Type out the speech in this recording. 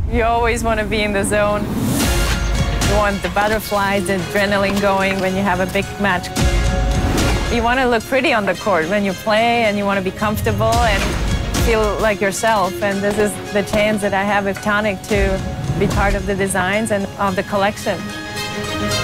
You always want to be in the zone. You want the butterflies, the adrenaline going when you have a big match. You want to look pretty on the court when you play, and you want to be comfortable and feel like yourself. And this is the chance that I have with Tonic to be part of the designs and of the collection.